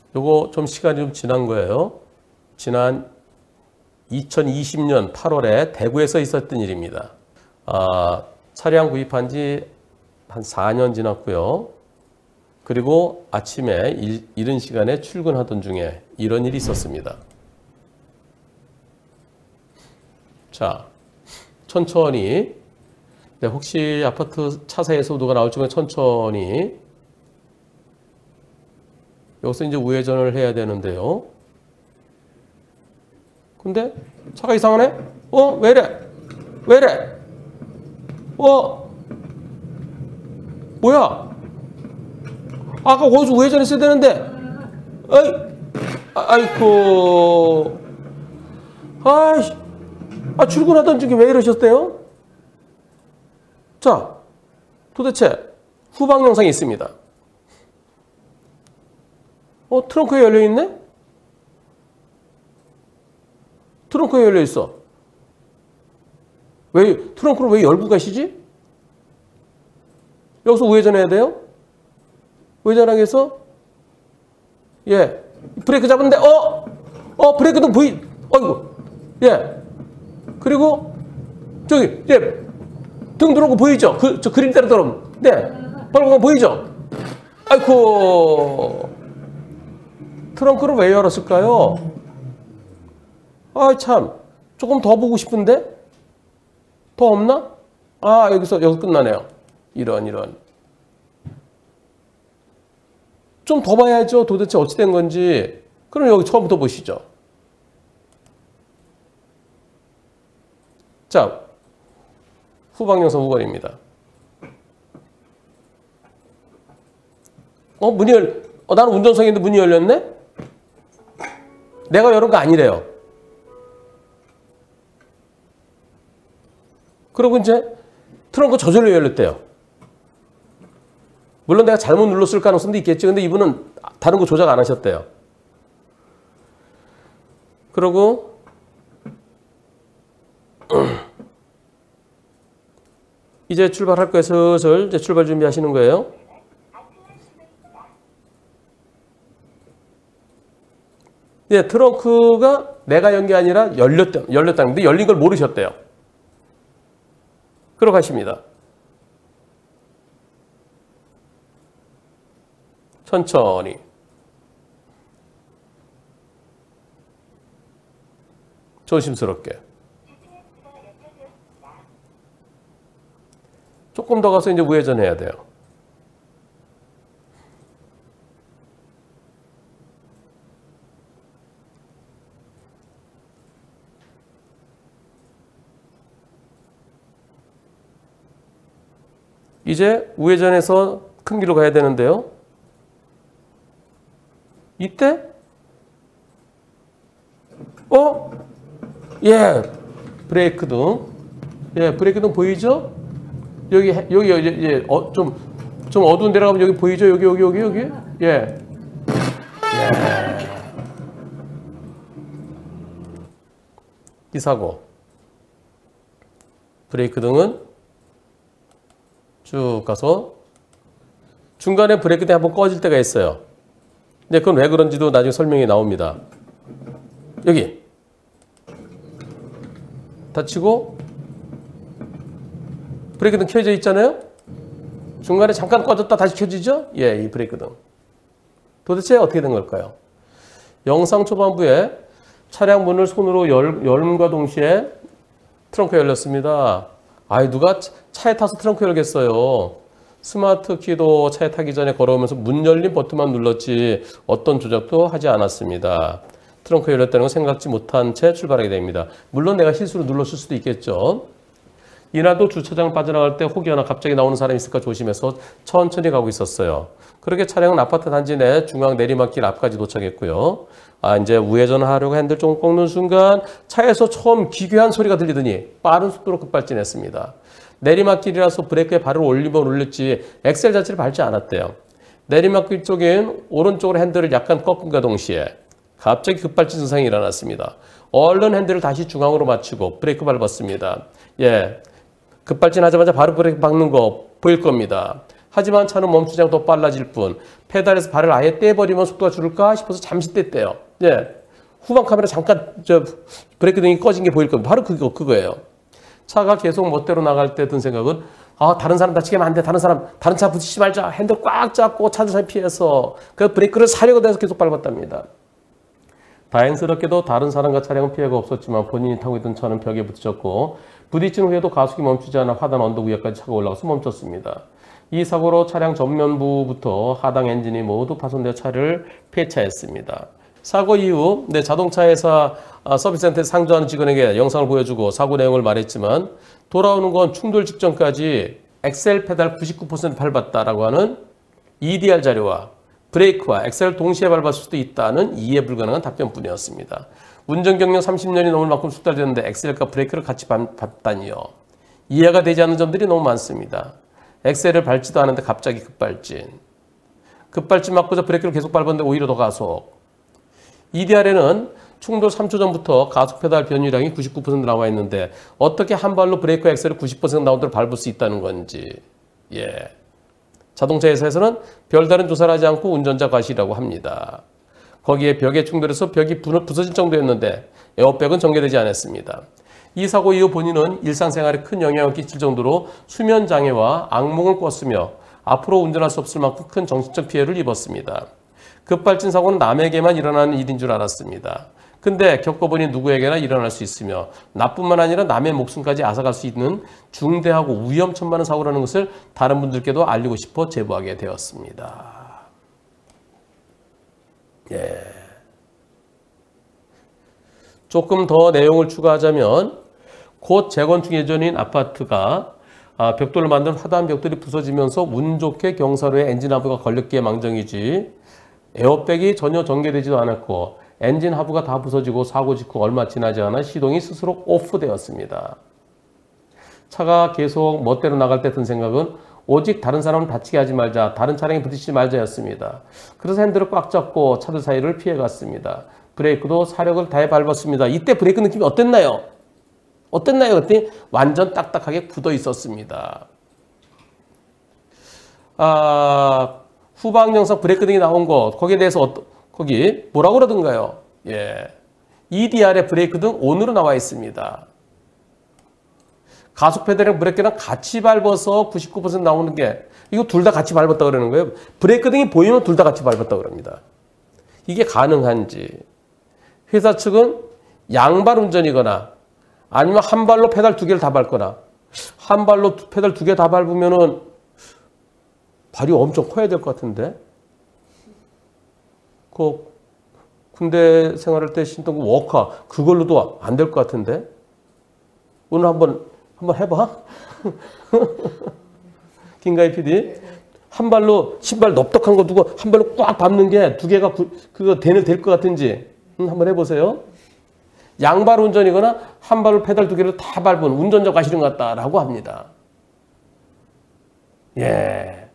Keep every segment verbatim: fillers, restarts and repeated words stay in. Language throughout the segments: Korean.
요거 좀 시간이 좀 지난 거예요. 지난 이천이십 년 팔월에 대구에서 있었던 일입니다. 아, 차량 구입한 지 한 사 년 지났고요. 그리고 아침에 일, 이른 시간에 출근하던 중에 이런 일이 있었습니다. 자, 천천히, 네, 혹시 아파트 차사에서 누가 나올 적에 천천히, 여기서 이제 우회전을 해야 되는데요. 근데 차가 이상하네? 어? 왜래? 왜래? 어? 뭐야? 아까 거기서 우회전했어야 되는데. 어이, 아, 아이고. 아이씨. 아, 출근하던 중에 왜 이러셨대요? 자, 도대체 후방 영상이 있습니다. 어, 트렁크에 열려있네? 트렁크에 열려있어. 왜, 트렁크를 왜 열고 가시지? 여기서 우회전해야 돼요? 우회전하기 위해서? 예. 브레이크 잡았는데, 어? 어, 브레이크등 보이, 어이구. 예. 그리고, 저기, 예. 등 들어오고 보이죠? 그, 저 그림대로 들어오면. 네. 바로 보이죠? 아이쿠. 트렁크를 왜 열었을까요? 아, 참. 조금 더 보고 싶은데? 더 없나? 아, 여기서, 여기서 끝나네요. 이런, 이런. 좀 더 봐야죠. 도대체 어찌 된 건지. 그럼 여기 처음부터 보시죠. 자, 후방 영상 후관입니다. 어, 문이 열, 어, 나는 운전석인데 문이 열렸네? 내가 열은 거 아니래요. 그리고 이제 트렁크 저절로 열렸대요. 물론 내가 잘못 눌렀을 가능성도 있겠죠. 근데 이분은 다른 거 조작 안 하셨대요. 그리고 이제 출발할 거예요. 슬슬 이제 출발 준비하시는 거예요. 네, 트렁크가 내가 연 게 아니라 열렸다, 열렸다는 건데 열린 걸 모르셨대요. 그러고 가십니다. 천천히. 조심스럽게. 조금 더 가서 이제 우회전해야 돼요. 이제 우회전해서 큰 길로 가야 되는데요. 이때 어? 예, 브레이크 등. 예, 브레이크 등 보이죠? 여기 여기 여기 예, 어, 좀 좀 어두운 데로 가면 여기 보이죠? 여기 여기 여기 여기. 예. 예. 이 사고. 브레이크 등은 쭉 가서 중간에 브레이크 등이 한번 꺼질 때가 있어요. 근데 그건 왜 그런지도 나중에 설명이 나옵니다. 여기 닫히고 브레이크 등 켜져 있잖아요. 중간에 잠깐 꺼졌다 다시 켜지죠. 예, 이 브레이크 등. 도대체 어떻게 된 걸까요? 영상 초반부에 차량 문을 손으로 열, 열음과 동시에 트렁크가 열렸습니다. 아이, 누가 차에 타서 트렁크 열겠어요. 스마트 키도 차에 타기 전에 걸어오면서 문 열린 버튼만 눌렀지 어떤 조작도 하지 않았습니다. 트렁크 열렸다는 걸 생각지 못한 채 출발하게 됩니다. 물론 내가 실수로 눌렀을 수도 있겠죠. 이날도 주차장 빠져나갈 때 혹여나 갑자기 나오는 사람이 있을까 조심해서 천천히 가고 있었어요. 그렇게 차량은 아파트 단지 내 중앙 내리막길 앞까지 도착했고요. 아, 이제 우회전하려고 핸들 조금 꺾는 순간 차에서 처음 기괴한 소리가 들리더니 빠른 속도로 급발진했습니다. 내리막길이라서 브레이크에 발을 올리면 올렸지 엑셀 자체를 밟지 않았대요. 내리막길 쪽엔 오른쪽으로 핸들을 약간 꺾은과 동시에 갑자기 급발진 증상이 일어났습니다. 얼른 핸들을 다시 중앙으로 맞추고 브레이크 밟았습니다. 예, 급발진하자마자 바로 브레이크 박는 거 보일 겁니다. 하지만 차는 멈추지 않고 더 빨라질 뿐 페달에서 발을 아예 떼버리면 속도가 줄을까 싶어서 잠시 뗐대요. 예. 후방 카메라 잠깐 저 브레이크 등이 꺼진 게 보일 겁니다. 바로 그거, 그거예요. 차가 계속 멋대로 나갈 때 든 생각은 아 다른 사람 다치게 하면 안 돼. 다른 사람 다른 차 부딪히지 말자. 핸들 꽉 잡고 차를 피해서 그 브레이크를 사려고 해서 계속 밟았답니다. 다행스럽게도 다른 사람과 차량은 피해가 없었지만 본인이 타고 있던 차는 벽에 부딪혔고 부딪힌 후에도 가속이 멈추지 않아 하단 언덕 위에까지 차가 올라가서 멈췄습니다. 이 사고로 차량 전면부부터 하단 엔진이 모두 파손되어 차를 폐차했습니다. 사고 이후 네, 자동차 회사 서비스센터에 상주하는 직원에게 영상을 보여주고 사고 내용을 말했지만 돌아오는 건 충돌 직전까지 엑셀 페달 구십구 퍼센트 밟았다라고 하는 이디알 자료와 브레이크와 엑셀을 동시에 밟았을 수도 있다는 이해 불가능한 답변뿐이었습니다. 운전 경력 삼십 년이 넘을 만큼 숙달됐는데 엑셀과 브레이크를 같이 밟다니요. 이해가 되지 않는 점들이 너무 많습니다. 엑셀을 밟지도 않았는데 갑자기 급발진. 급발진 맞고자 브레이크를 계속 밟았는데 오히려 더 가속. 이디알에는 충돌 삼 초 전부터 가속 페달 변유량이 구십구 퍼센트 나와 있는데 어떻게 한 발로 브레이크 엑셀을 구십 퍼센트 나온 대로 밟을 수 있다는 건지. 예. 자동차 회사에서는 별다른 조사를 하지 않고 운전자 과실이라고 합니다. 거기에 벽에 충돌해서 벽이 부서질 정도였는데 에어백은 전개되지 않았습니다. 이 사고 이후 본인은 일상생활에 큰 영향을 끼칠 정도로 수면장애와 악몽을 꿨으며 앞으로 운전할 수 없을 만큼 큰 정신적 피해를 입었습니다. 급발진 사고는 남에게만 일어나는 일인 줄 알았습니다. 근데 겪어보니 누구에게나 일어날 수 있으며 나뿐만 아니라 남의 목숨까지 앗아갈 수 있는 중대하고 위험천만한 사고라는 것을 다른 분들께도 알리고 싶어 제보하게 되었습니다. 예. 조금 더 내용을 추가하자면 곧 재건축 예정인 아파트가 벽돌로 만든 화단 벽돌이 부서지면서 운 좋게 경사로에 엔진 하부가 걸렸기에 망정이지 에어백이 전혀 전개되지도 않았고 엔진 하부가 다 부서지고 사고 직후 얼마 지나지 않아 시동이 스스로 오프되었습니다. 차가 계속 멋대로 나갈 때 든 생각은 오직 다른 사람을 다치게 하지 말자, 다른 차량에 부딪히지 말자였습니다. 그래서 핸들을 꽉 잡고 차들 사이를 피해갔습니다. 브레이크도 사력을 다해 밟았습니다. 이때 브레이크 느낌이 어땠나요? 어땠나요? 그때 완전 딱딱하게 굳어 있었습니다. 아, 후방 영상 브레이크 등이 나온 것, 거기에 대해서 어떠, 거기 뭐라고 그러던가요? 예. 이디알의 브레이크 등 온으로 나와 있습니다. 가속 페달이랑 브레이크랑 같이 밟아서 구십구 퍼센트 나오는 게 이거 둘 다 같이 밟았다 그러는 거예요. 브레이크 등이 보이면 둘 다 같이 밟았다 그럽니다. 이게 가능한지. 회사 측은 양발 운전이거나 아니면 한 발로 페달 두 개를 다 밟거나 한 발로 페달 두 개 다 밟으면은 발이 엄청 커야 될 것 같은데. 그 군대 생활할 때 신던 그 워커 그걸로도 안 될 것 같은데. 오늘 한번 한번 해봐. 김가희 피디 한 발로 신발 넙떡한 거 두고 한 발로 꽉 밟는 게 두 개가 구, 그거 되는 될 것 같은지 음, 한번 해보세요. 양발 운전이거나 한 발로 페달 두 개를 다 밟은 운전자 과실인 것 같다라고 합니다. 예.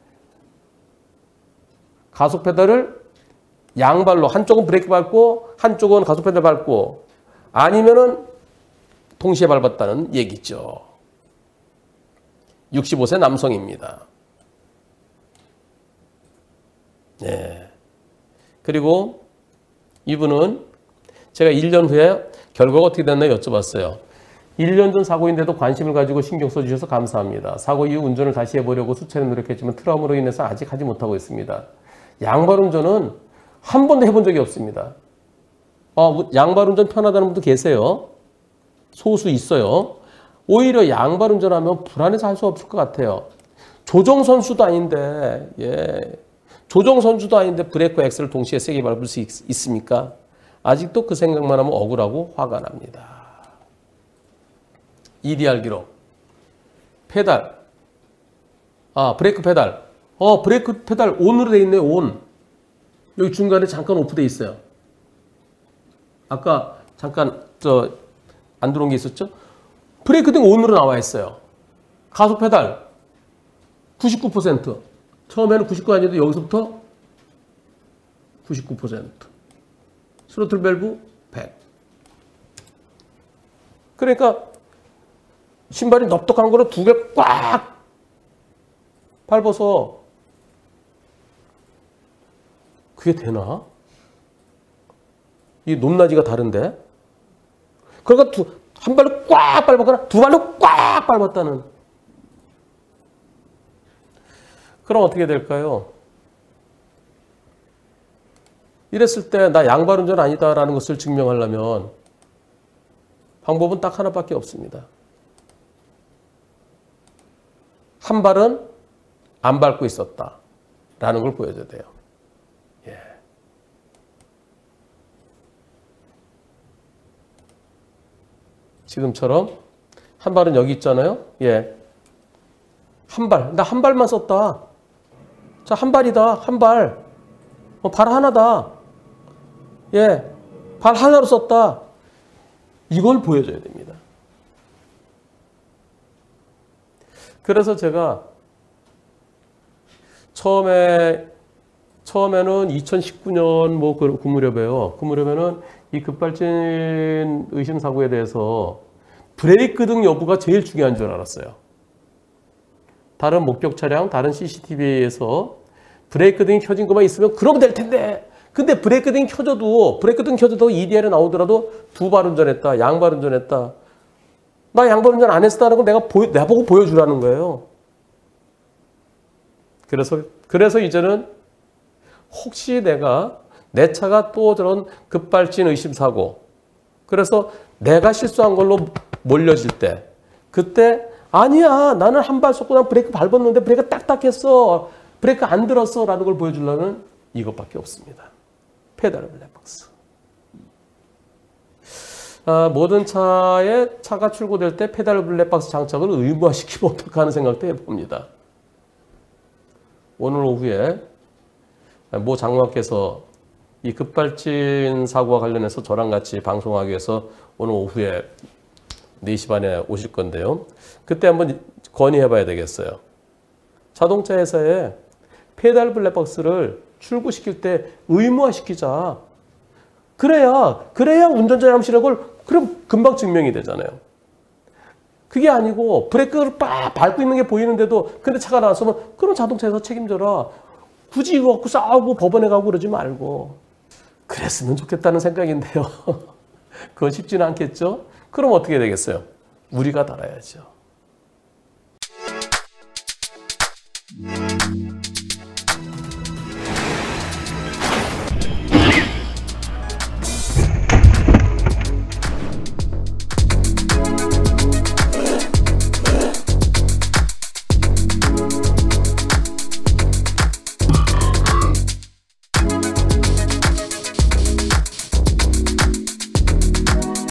가속 페달을 양발로 한쪽은 브레이크 밟고 한쪽은 가속 페달 밟고 아니면은 동시에 밟았다는 얘기죠. 육십오 세 남성입니다. 네. 그리고 이분은 제가 일 년 후에 결과가 어떻게 됐나요? 여쭤봤어요. 일 년 전 사고인데도 관심을 가지고 신경 써주셔서 감사합니다. 사고 이후 운전을 다시 해보려고 수차례 노력했지만 트라우마로 인해서 아직 하지 못하고 있습니다. 양발 운전은 한 번도 해본 적이 없습니다. 어, 양발 운전 편하다는 분도 계세요. 소수 있어요. 오히려 양발 운전하면 불안해서 할 수 없을 것 같아요. 조정 선수도 아닌데, 예. 조정 선수도 아닌데 브레이크 엑셀을 동시에 세게 밟을 수 있, 있습니까? 아직도 그 생각만 하면 억울하고 화가 납니다. 이디알 기록. 페달. 아, 브레이크 페달. 어, 브레이크 페달 온으로 돼 있네요, 온. 여기 중간에 잠깐 오프돼 있어요. 아까 잠깐, 저, 안 들어온 게 있었죠? 브레이크 등 온으로 나와 있어요. 가속 페달 구십구 퍼센트. 처음에는 구십구 아니어도 여기서부터 구십구 퍼센트. 스로틀 밸브 백. 그러니까 신발이 넙떡한 거로 두 개 꽉 밟아서 그게 되나? 이 높낮이가 다른데? 그러니까 두, 한 발로 꽉 밟았거나 두 발로 꽉 밟았다는. 그럼 어떻게 될까요? 이랬을 때 나 양발 운전 아니다라는 것을 증명하려면 방법은 딱 하나밖에 없습니다. 한 발은 안 밟고 있었다라는 걸 보여줘야 돼요. 예. 지금처럼 한 발은 여기 있잖아요. 예. 한 발. 나 한 발만 썼다. 자, 한 발이다. 한 발. 어, 발 하나다. 예. 발 하나로 썼다. 이걸 보여줘야 됩니다. 그래서 제가 처음에, 처음에는 이천십구 년 뭐 그, 그 무렵에요. 그 무렵에는 이 급발진 의심사고에 대해서 브레이크 등 여부가 제일 중요한 줄 알았어요. 다른 목격 차량, 다른 씨씨티비에서 브레이크 등이 켜진 것만 있으면 그러면 될 텐데. 근데 브레이크 등이 켜져도, 브레이크 등 켜져도 이디알에 나오더라도 두 발 운전했다, 양발 운전했다. 나 양발 운전 안 했다는 걸 내가 보여, 나보고 보여주라는 거예요. 그래서, 그래서 이제는 혹시 내가 내 차가 또 저런 급발진 의심사고, 그래서 내가 실수한 걸로 몰려질 때, 그때 아니야, 나는 한 발 쏘고 난 브레이크 밟았는데 브레이크 딱딱했어, 브레이크 안 들었어 라는 걸 보여주려면 이것밖에 없습니다. 페달 블랙박스. 아, 모든 차에 차가 출고될 때 페달 블랙박스 장착을 의무화시키면 어떨까 하는 생각도 해봅니다. 오늘 오후에 모 장관께서 이 급발진 사고와 관련해서 저랑 같이 방송하기 위해서 오늘 오후에 네 시 반에 오실 건데요. 그때 한번 건의해 봐야 되겠어요. 자동차 회사에 페달 블랙박스를 출고시킬 때 의무화시키자. 그래야, 그래야 운전자 잘못이라고 그럼 금방 증명이 되잖아요. 그게 아니고 브레이크를 빡 밟고 있는 게 보이는데도 근데 차가 나왔으면 그럼 자동차에서 책임져라. 굳이 이거 갖고 싸우고 법원에 가고 그러지 말고. 그랬으면 좋겠다는 생각인데요. 그건 쉽지는 않겠죠? 그럼 어떻게 되겠어요? 우리가 달아야죠.